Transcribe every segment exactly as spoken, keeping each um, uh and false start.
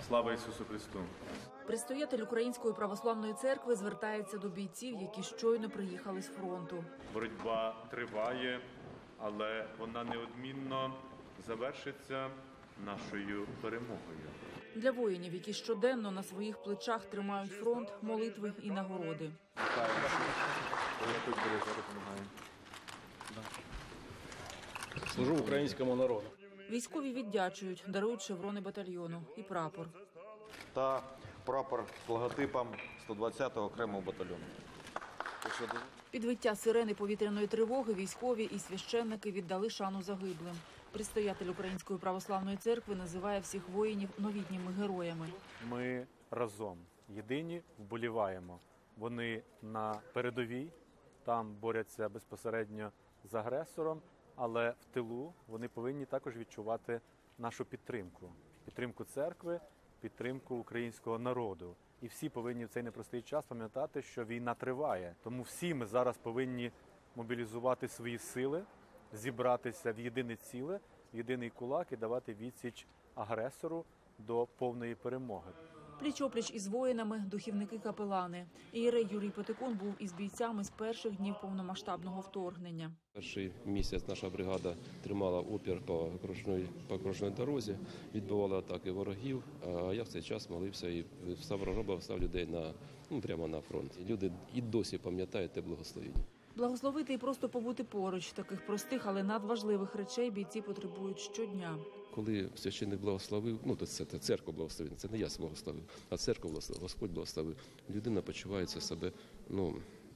Слава Ісусу Христу! Предстоятель Української православної церкви звертається до бійців, які щойно приїхали з фронту. Боротьба триває, але вона неодмінно завершиться нашою перемогою. Для воїнів, які щоденно на своїх плечах тримають фронт, молитви і нагороди. Служу українському народу. Військові віддячують, дарують шеврони батальйону і прапор. Та прапор з логотипом сто двадцятого окремого батальйону. Під виття сирени повітряної тривоги військові і священники віддали шану загиблим. Предстоятель Української православної церкви називає всіх воїнів новітніми героями. Ми разом, єдині, вболіваємо. Вони на передовій, там борються безпосередньо з агресором, але в тилу вони повинні також відчувати нашу підтримку. Підтримку церкви, підтримку українського народу. І всі повинні в цей непростий час пам'ятати, що війна триває. Тому всі ми зараз повинні мобілізувати свої сили, зібратися в єдине ціле, в єдиний кулак і давати відсіч агресору до повної перемоги. Пліч-опліч із воїнами – духівники-капелани. Ієрей Юрій Потикун був із бійцями з перших днів повномасштабного вторгнення. Перший місяць наша бригада тримала опір по окружній, по окружній дорозі, відбивала атаки ворогів, а я в цей час молився і став робив, став людей на, ну, прямо на фронт. Люди і досі пам'ятають те благословення. Благословити і просто побути поруч. Таких простих, але надважливих речей бійці потребують щодня. Коли священник благословив, ну, то це, це церква благословила, це не я благословив, а церква благословила, Господь благословив. Людина почувається себе, ну,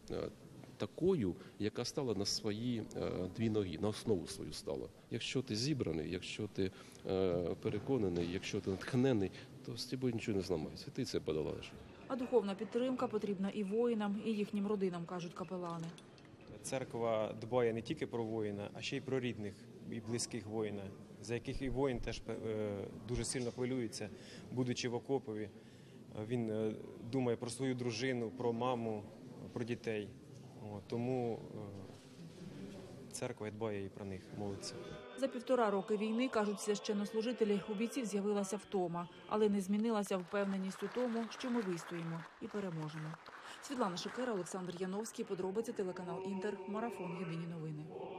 такою, яка стала на свої дві ноги, на основу свою стала. Якщо ти зібраний, якщо ти переконаний, якщо ти натхнений, то з тобою нічого не зламається. Ти це подолаєш. А духовна підтримка потрібна і воїнам, і їхнім родинам, кажуть капелани. Церква дбає не тільки про воїна, а ще й про рідних і близьких воїна, за яких і воїн теж дуже сильно хвилюється, будучи в окопові. Він думає про свою дружину, про маму, про дітей. Тому церква дбає і про них, молиться. За півтора роки війни, кажуть священнослужителі, у бійців з'явилася втома, але не змінилася впевненість у тому, що ми вистоїмо і переможемо. Світлана Шикера, Олександр Яновський, подробиці, телеканал Інтер, марафон «Єдині новини».